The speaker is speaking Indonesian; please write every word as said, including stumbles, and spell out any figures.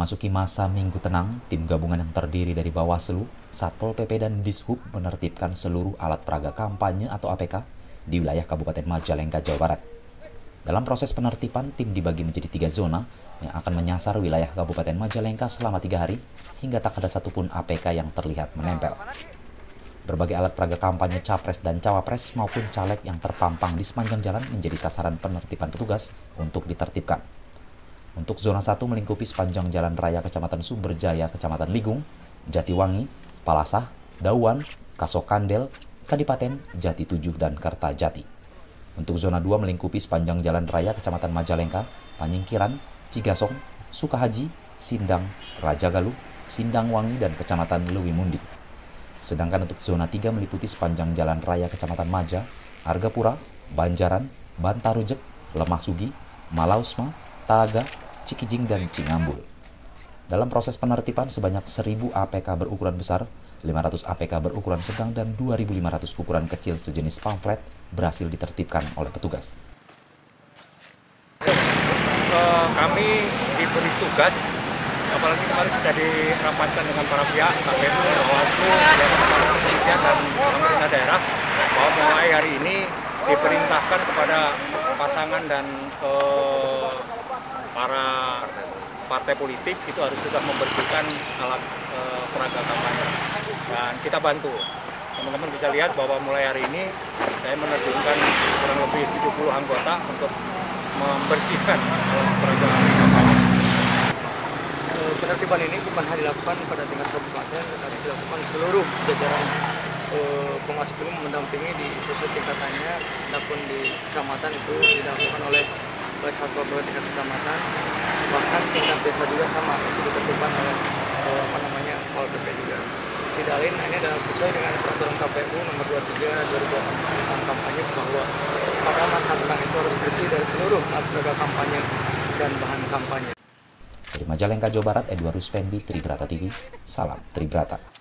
Memasuki masa Minggu Tenang, tim gabungan yang terdiri dari Bawaslu, Satpol P P, dan Dishub menertibkan seluruh alat peraga kampanye atau A P K di wilayah Kabupaten Majalengka, Jawa Barat. Dalam proses penertiban, tim dibagi menjadi tiga zona yang akan menyasar wilayah Kabupaten Majalengka selama tiga hari hingga tak ada satupun A P K yang terlihat menempel. Berbagai alat peraga kampanye capres dan cawapres maupun caleg yang terpampang di sepanjang jalan menjadi sasaran penertiban petugas untuk ditertibkan. Untuk zona satu melingkupi sepanjang jalan raya Kecamatan Sumberjaya, Kecamatan Ligung, Jatiwangi, Palasah, Dauan, Kasokandel, Kadipaten, Jati Tujuh, dan Kertajati. Untuk zona dua melingkupi sepanjang jalan raya Kecamatan Majalengka, Panyingkiran, Cigasong, Sukahaji, Sindang, Rajagaluh, Sindangwangi, dan Kecamatan Lewimundi. Sedangkan untuk zona tiga meliputi sepanjang jalan raya Kecamatan Maja, Argapura, Banjaran, Bantarujek, Lemah Sugi, Malausma, Talaga, Cikijing, dan Cingambul. Dalam proses penertiban sebanyak seribu A P K berukuran besar, lima ratus A P K berukuran sedang, dan dua ribu lima ratus ukuran kecil sejenis pamflet berhasil ditertibkan oleh petugas. Uh, kami diberi tugas, apalagi kemarin sudah dirapatkan dengan para pihak, K P U, Bawaslu, kepolisian, dan pemerintah daerah, bahwa mulai hari ini diperintahkan kepada pasangan dan uh, para partai politik itu harus sudah membersihkan alat e, peraga kampanye, dan kita bantu. Teman-teman bisa lihat bahwa mulai hari ini saya menerjunkan kurang lebih tujuh puluh anggota untuk membersihkan alat peraga kampanye. Penertiban ini bukan hanya dilakukan pada tingkat kabupaten, tetapi dilakukan seluruh jajaran e, pengawas pemilu mendampingi di sesuai tingkatannya, adapun di kecamatan itu dilakukan oleh Satpol P P tingkat kecamatan, bahkan tingkat desa juga sama, itu ditentukan oleh eh, apa namanya Satpol P P juga. Tidak lain, ini adalah sesuai dengan peraturan K P U nomor dua puluh tiga dua ribu delapan belas tentang kampanye, bahwa pada masa tenang itu harus bersih dari seluruh alat peraga kampanye dan bahan kampanye. Dari Majalengka, Jawa Barat, Edward Ruspendi, Tribrata T V, salam Tribrata.